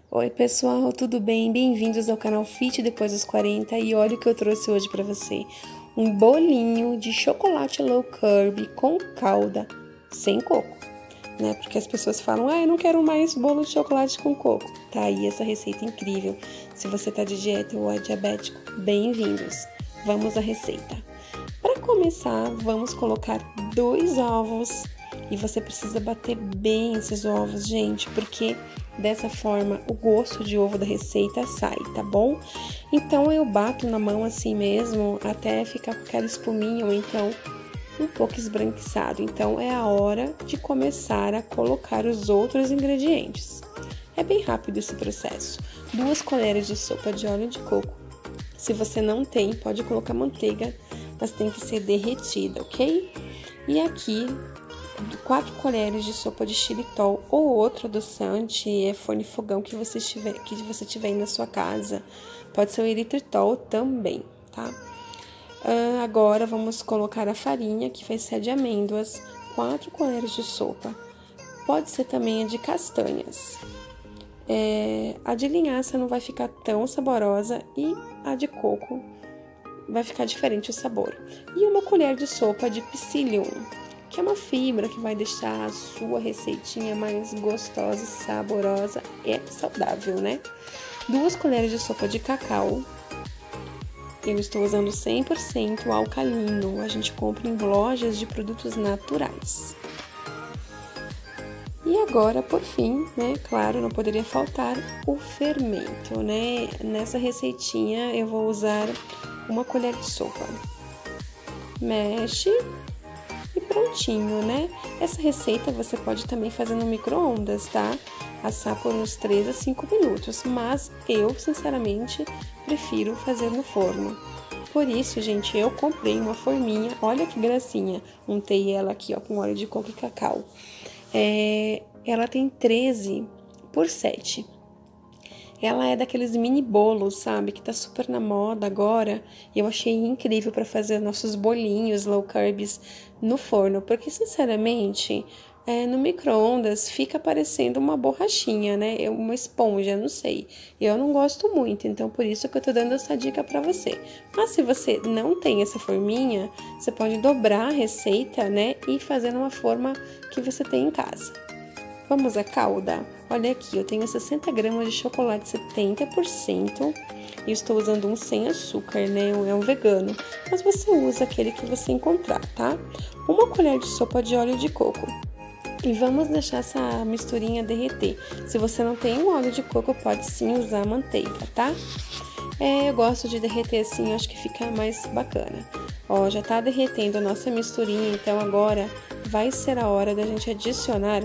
Oi pessoal, tudo bem? Bem-vindos ao canal Fit Depois dos 40 e olha o que eu trouxe hoje para você. Um bolinho de chocolate low carb com calda, sem coco, né? Porque as pessoas falam, eu não quero mais bolo de chocolate com coco. Tá aí essa receita incrível. Se você tá de dieta ou é diabético, bem-vindos. Vamos à receita. Para começar, vamos colocar 2 ovos e você precisa bater bem esses ovos, gente, porque dessa forma o gosto de ovo da receita sai, tá bom? Então eu bato na mão assim mesmo até ficar com aquela espuminha ou então um pouco esbranquiçado. Então é a hora de começar a colocar os outros ingredientes. É bem rápido esse processo. 2 colheres de sopa de óleo de coco. Se você não tem, pode colocar manteiga, mas tem que ser derretida, ok? E aqui 4 colheres de sopa de xilitol ou outro adoçante, forno e fogão que você tiver aí na sua casa. Pode ser o eritritol também, tá? Agora vamos colocar a farinha, que vai ser a de amêndoas, 4 colheres de sopa. Pode ser também a de castanhas. A de linhaça não vai ficar tão saborosa e a de coco vai ficar diferente o sabor. E 1 colher de sopa de psyllium, que é uma fibra que vai deixar a sua receitinha mais gostosa, saborosa e saudável, né? 2 colheres de sopa de cacau. Eu estou usando 100% alcalino. A gente compra em lojas de produtos naturais. E agora, por fim, né? Claro, não poderia faltar o fermento, né? Nessa receitinha eu vou usar 1 colher de sopa. Mexe e prontinho, né? Essa receita você pode também fazer no micro-ondas, tá? Assar por uns 3 a 5 minutos, mas eu, sinceramente, prefiro fazer no forno. Por isso, gente, eu comprei uma forminha, olha que gracinha. Untei ela aqui, ó, com óleo de coco e cacau. Ela tem 13 por 7. Ela é daqueles mini bolos, sabe? Que tá super na moda agora. E eu achei incrível para fazer nossos bolinhos low carbs no forno. Porque, sinceramente, no micro-ondas fica parecendo uma borrachinha, né? Uma esponja, não sei. Eu não gosto muito, então por isso que eu tô dando essa dica para você. Mas se você não tem essa forminha, você pode dobrar a receita, né? E fazer numa forma que você tem em casa. Vamos à calda? Olha aqui, eu tenho 60 gramas de chocolate 70% e estou usando um sem açúcar, né? É um vegano, mas você usa aquele que você encontrar, tá? 1 colher de sopa de óleo de coco. E vamos deixar essa misturinha derreter. Se você não tem um óleo de coco, pode sim usar manteiga, tá? Eu gosto de derreter assim, acho que fica mais bacana. Ó, já tá derretendo a nossa misturinha, então agora vai ser a hora da gente adicionar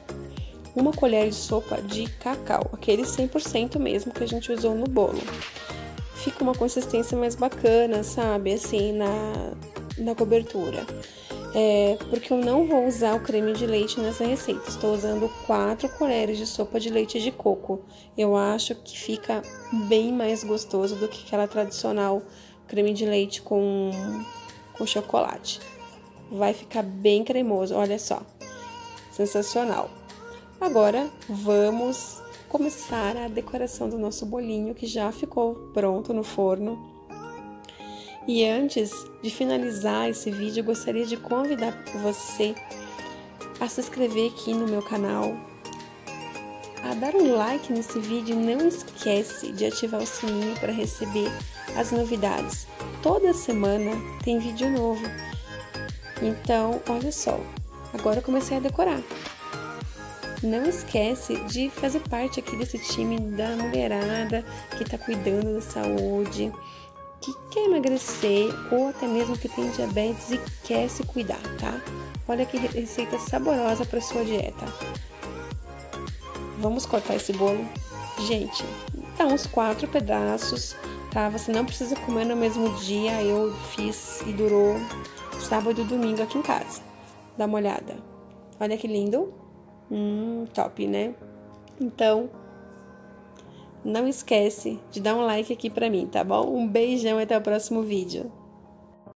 1 colher de sopa de cacau, aquele 100% mesmo que a gente usou no bolo. Fica uma consistência mais bacana, sabe? Assim, na cobertura. Porque eu não vou usar o creme de leite nessa receita. Estou usando 4 colheres de sopa de leite de coco. Eu acho que fica bem mais gostoso do que aquela tradicional creme de leite com chocolate. Vai ficar bem cremoso, olha só. Sensacional. Agora, vamos começar a decoração do nosso bolinho, que já ficou pronto no forno. E antes de finalizar esse vídeo, eu gostaria de convidar você a se inscrever aqui no meu canal, a dar um like nesse vídeo e não esquece de ativar o sininho para receber as novidades. Toda semana tem vídeo novo. Então, olha só, agora eu comecei a decorar. Não esquece de fazer parte aqui desse time da mulherada que tá cuidando da saúde, que quer emagrecer ou até mesmo que tem diabetes e quer se cuidar, tá? Olha que receita saborosa para sua dieta. Vamos cortar esse bolo? Gente, tá uns 4 pedaços, tá? Você não precisa comer no mesmo dia, eu fiz e durou sábado e domingo aqui em casa. Dá uma olhada. Olha que lindo. Top, né? Então, não esquece de dar um like aqui pra mim, tá bom? Um beijão e até o próximo vídeo.